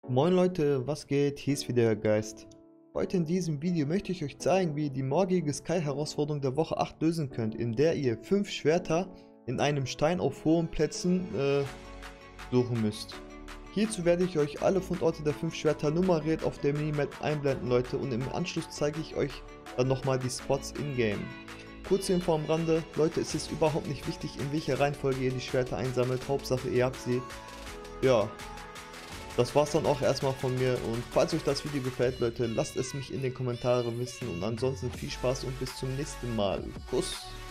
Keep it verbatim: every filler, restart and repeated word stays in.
Moin Leute, was geht? Hier ist wieder der Geist. Heute in diesem Video möchte ich euch zeigen, wie ihr die morgige Sky-Herausforderung der Woche acht lösen könnt, in der ihr fünf Schwerter in einem Stein auf hohen Plätzen äh, suchen müsst. Hierzu werde ich euch alle Fundorte der fünf Schwerter nummeriert auf der Minimap einblenden, Leute, und im Anschluss zeige ich euch dann nochmal die Spots in-game. Kurze Info am Rande, Leute, es ist überhaupt nicht wichtig, in welcher Reihenfolge ihr die Schwerter einsammelt, Hauptsache ihr habt sie. Ja. Das war's dann auch erstmal von mir, und falls euch das Video gefällt, Leute, lasst es mich in den Kommentaren wissen und ansonsten viel Spaß und bis zum nächsten Mal. Kuss!